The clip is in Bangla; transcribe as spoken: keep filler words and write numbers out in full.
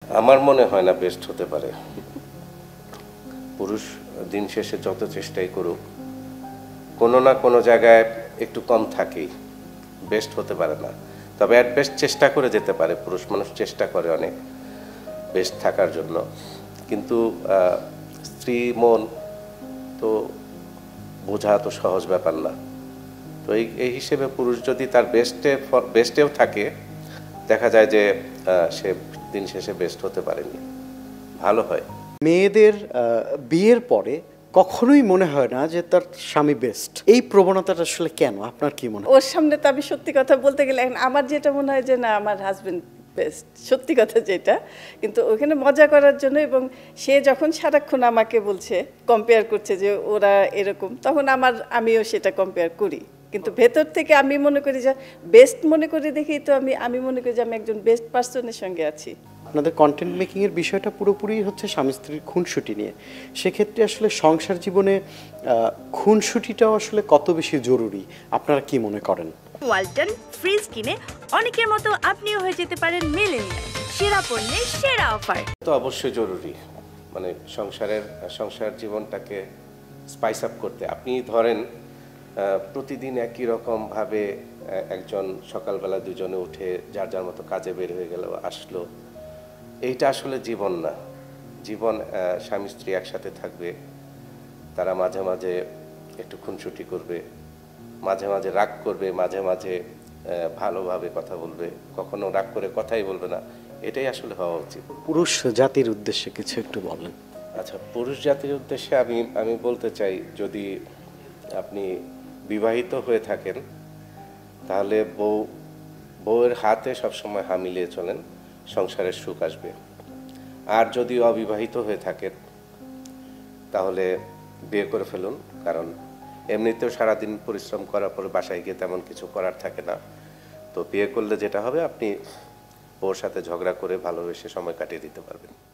আমার মনে হয় না বেস্ট হতে পারে। পুরুষ দিন শেষে যত চেষ্টাই করুক কোনো না কোনো জায়গায় একটু কম থাকেই, বেস্ট হতে পারে না। তবে অ্যাট বেস্ট চেষ্টা করে যেতে পারে, পুরুষ মানুষ চেষ্টা করে অনেক বেস্ট থাকার জন্য। কিন্তু স্ত্রী মন তো বোঝা তো সহজ ব্যাপার না। তো এই এই হিসেবে পুরুষ যদি তার বেস্টে বেস্টেও থাকে, দেখা যায় যে সে দিন শেষে বেস্ট হতে পারেনি, ভালো হয়। মেয়েদের বিয়ের পরে কখনোই মনে হয় না যে তার স্বামী বেস্ট, এই প্রবণতাটা আসলে কেন, আপনার কি মনে হয়? ওর সামনে তো আমি সত্যি কথা বলতে গেলে আমার যেটা মনে হয় যে না, আমার হাজবেন্ড বেস্ট, সত্যি কথা যেটা। কিন্তু ওখানে মজা করার জন্য, এবং সে যখন সারাক্ষণ আমাকে বলছে, কম্পেয়ার করছে যে ওরা এরকম, তখন আমার আমিও সেটা কম্পেয়ার করি। কিন্তু ভেতর থেকে আমি মনে করি যে বেস্ট মনে করি দেখেই তো আমি আমি মনে করি যে আমি একজন বেস্ট পার্সনের সঙ্গে আছি। আপনাদের কন্টেন্ট মেকিং এর বিষয়টা পুরোপুরি হচ্ছে স্বামী স্ত্রীর খুনসুটি নিয়ে। সেক্ষেত্রে আসলে সংসার জীবনে খুনসুটিটাও আসলে কত বেশি জরুরি আপনারা কি মনে করেন? ওয়ালটন ফ্রিজ কিনে অনেকের মতো আপনিও হয়ে যেতে পারেন মিলেনিয়াল। সেরা পণ্যের সেরা অফার তো অবশ্যই জরুরি, মানে সংসারের সংসার জীবনটাকে স্পাইস আপ করতে। আপনি ধরেন প্রতিদিন একই রকম ভাবে একজন সকালবেলা দুজনে উঠে যার যার মতো কাজে বের হয়ে গেল, আসলো, এইটা আসলে জীবন না। জীবন স্বামী স্ত্রী একসাথে থাকবে, তারা মাঝে মাঝে একটু খুনসুটি করবে, মাঝে মাঝে রাগ করবে, মাঝে মাঝে ভালোভাবে কথা বলবে, কখনো রাগ করে কথাই বলবে না। এটাই আসলে হওয়া উচিত। পুরুষ জাতির উদ্দেশ্যে কিছু একটু বলেন। আচ্ছা, পুরুষ জাতির উদ্দেশ্যে আমি আমি বলতে চাই, যদি আপনি বিবাহিত হয়ে থাকেন তাহলে বউ বউয়ের হাতে সবসময় হাত মিলিয়ে চলেন, সংসারের সুখ আসবে। আর যদি অবিবাহিত হয়ে থাকেন তাহলে বিয়ে করে ফেলুন, কারণ এমনিতেও সারাদিন পরিশ্রম করার পর বাসায় গিয়ে তেমন কিছু করার থাকে না। তো বিয়ে করলে যেটা হবে, আপনি বউর সাথে ঝগড়া করে ভালোবেসে সময় কাটিয়ে দিতে পারবেন।